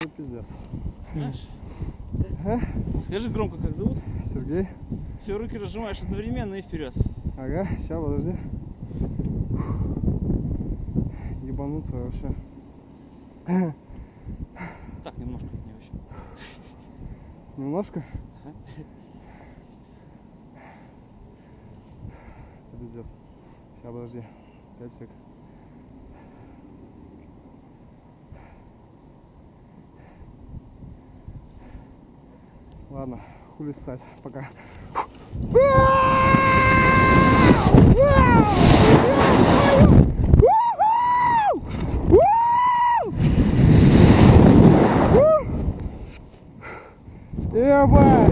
это пиздец. Знаешь? А? Скажи громко, как зовут? Сергей. Все, руки разжимаешь одновременно и вперед. Ага, сейчас, подожди. Ебануться вообще. Так, немножко не вообще. Немножко? Ага. Это пиздец. Сейчас, подожди. 5 сек. Ладно, хули ссать, пока. Ебать!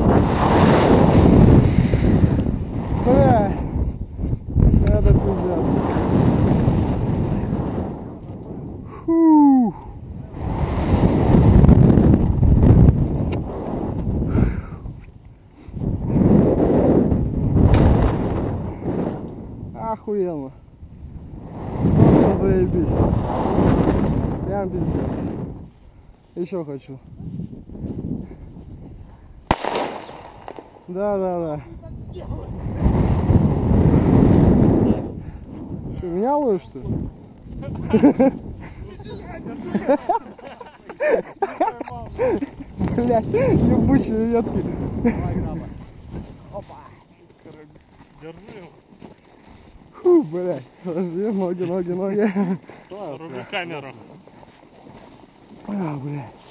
Бля! Это пиздец. Фу! Охуенно. Просто заебись. Прям пиздец. Еще хочу. Да. Что, меня ловишь, что ли? Блядь, ебучие ветки. Опа! Держи его. Фу, блядь. Подожди, ноги. Руби камеру. А, блядь.